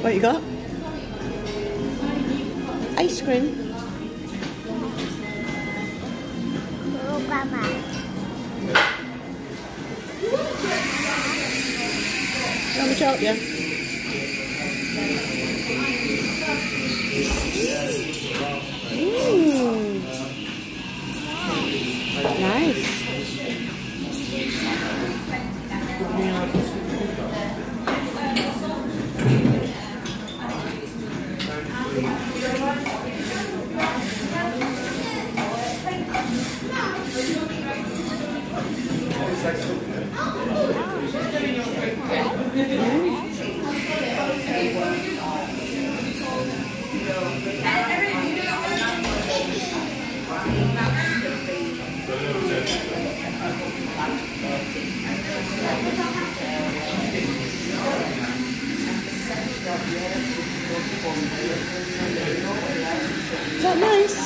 What you got? Ice cream. Want me to help you? Nice. Is that nice?